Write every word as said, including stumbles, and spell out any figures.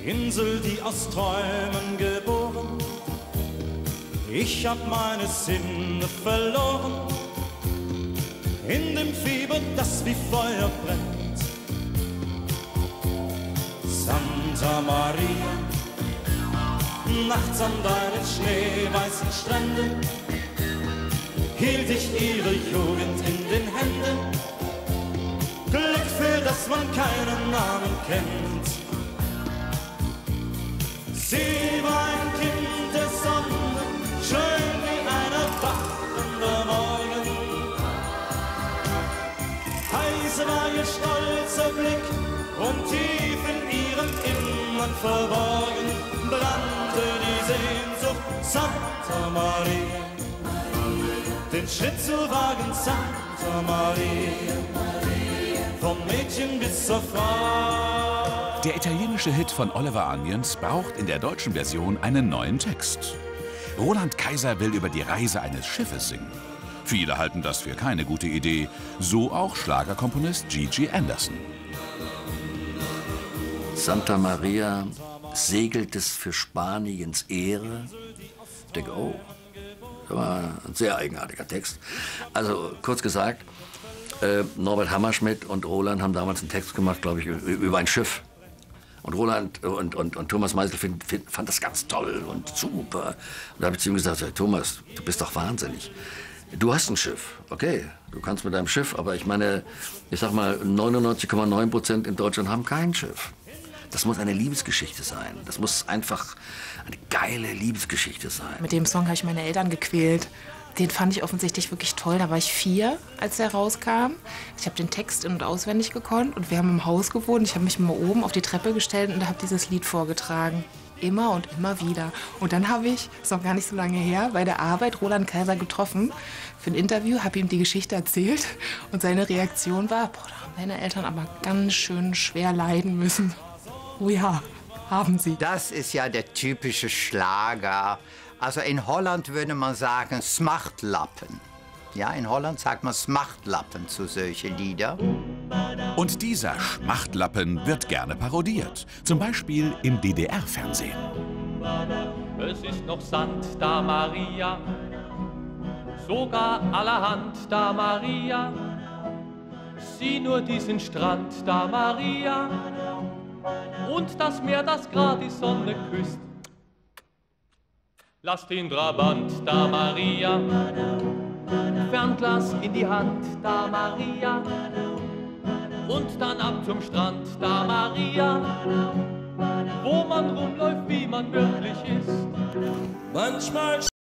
Insel, die aus Träumen geboren. Ich hab meine Sinne verloren in dem Fieber, das wie Feuer brennt. Santa Maria, nachts an deinen schneeweißen Stränden hielt ich ihre Jugend in den Händen. Glück, für das man keinen Namen kennt. Sie war ein Kind der Sonne, schön wie ein erwachender Morgen. Heiß war ihr stolzer Blick und tief in ihrem Innern verborgen brannte die Sehnsucht. Santa Maria, den Schritt zu wagen, Santa Maria, vom Mädchen bis zur Frau. Der italienische Hit von Oliver Onions braucht in der deutschen Version einen neuen Text. Roland Kaiser will über die Reise eines Schiffes singen. Viele halten das für keine gute Idee, so auch Schlagerkomponist Gigi Anderson. Santa Maria segelt es für Spaniens Ehre. Ich denke, oh, das war ein sehr eigenartiger Text. Also kurz gesagt, äh, Norbert Hammerschmidt und Roland haben damals einen Text gemacht, glaube ich, über ein Schiff. Und Roland und, und, und Thomas Meisel find, find, fand das ganz toll und super. Und da habe ich zu ihm gesagt, Thomas, du bist doch wahnsinnig. Du hast ein Schiff, okay, du kannst mit deinem Schiff, aber ich meine, ich sag mal, neunundneunzig Komma neun Prozent in Deutschland haben kein Schiff. Das muss eine Liebesgeschichte sein. Das muss einfach eine geile Liebesgeschichte sein. Mit dem Song habe ich meine Eltern gequält. Den fand ich offensichtlich wirklich toll. Da war ich vier, als der rauskam. Ich habe den Text in- und auswendig gekonnt und wir haben im Haus gewohnt. Ich habe mich mal oben auf die Treppe gestellt und habe dieses Lied vorgetragen. Immer und immer wieder. Und dann habe ich, ist noch gar nicht so lange her, bei der Arbeit Roland Kaiser getroffen für ein Interview, habe ihm die Geschichte erzählt und seine Reaktion war, boah, da haben meine Eltern aber ganz schön schwer leiden müssen. Oh ja, haben sie. Das ist ja der typische Schlager. Also in Holland würde man sagen Smachtlappen. Ja, in Holland sagt man Smachtlappen zu solchen Liedern. Und dieser Schmachtlappen wird gerne parodiert. Zum Beispiel im D D R-Fernsehen. Es ist noch Sand da, Maria, sogar allerhand da, Maria. Sieh nur diesen Strand da, Maria, und das Meer, das grad die Sonne küsst. Lass den Trabant da, Maria, Fernglas in die Hand da, Maria, und dann ab zum Strand da, Maria, wo man rumläuft, wie man wirklich ist. Manchmal